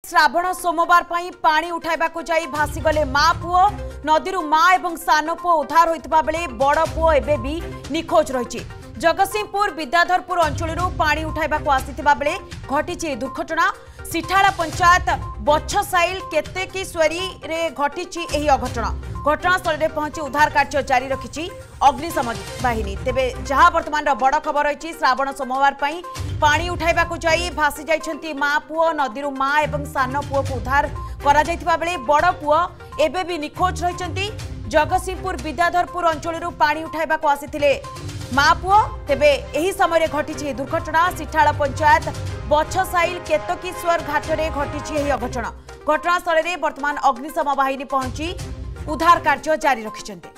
श्रावण सोमवार पाई पानी उठाइबा को जाई भासी गले मां पुओ नदी मां एवं सान पुओ उद्धार होइतबा बेले बड़ पुओ एबे भी निखोज रहिछि। जगतसिंहपुर विद्याधरपुर अंचल पानी उठाइबा को आसीथिबा बेले घटिछि दुर्घटना। सिठाला पंचायत बछसाइल केतेकीश्वरी रे घटिछि एही अघटना। घटनास्थल में पहुंची उद्धार कार्य जारी रखिछि अग्निशम बाहिनी। तेबे जहां वर्तमान बड़ खबर रही श्रावण सोमवार पाई पानी उठाइबा को जाई भासी जाइछंती मां पुओ नदी मां एवं सान पुओ को उद्धार करा जाइथिबा बेले बड़ पुओ एबे भी निखोज रहिछंती। जगतसिंहपुर विद्याधरपुर अंचल पानी उठाइबा को आसीथिले मां पुओ। तेबे एही समय घटिछि दुर्घटना। सिठाला पंचायत बछसाइल केतकीश्वर घाटरे घटिछि एही अघटना। घटनास्थल में वर्तमान अग्निशम बाहिनी पहुंची उद्धार कार्य जारी रखिछंती।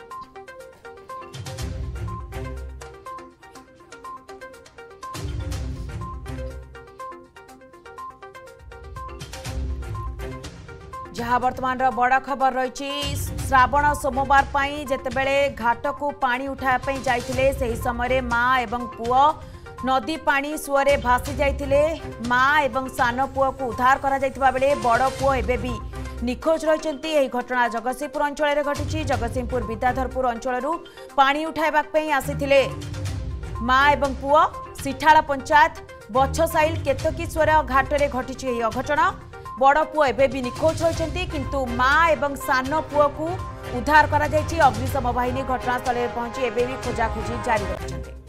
जहाँ वर्तमान बड़ खबर रही श्रावण सोमवार पाई जेतेबेले घाट को पानी उठाया जाइथिले सही समय मां एवं पुओ नदी पानी सुअरे भासी जाइथिले। मां एवं सान पुओ को उद्धार करा जाइथिबा बेले बड़ पुओ एबे भी निखोज रहिछंती। एही घटना जगतसिंहपुर अंचल में घटिछि। जगतसिंहपुर विद्याधरपुर अंचल पानी उठाइबा पई आसीथिले मां एवं पुओ। सिठाला पंचायत बछसाइल केतकीश्वर घाटरे घटिछि एही अघटना। बड़ पुओ एबे भी निखोज रहिछंती किंतु मां एवं सान पुओ को उद्धार करा जाइछि। अग्निशम बाहिनी घटनास्थल में पहुंची एबे भी खोजाखोजी जारी रखिछंती।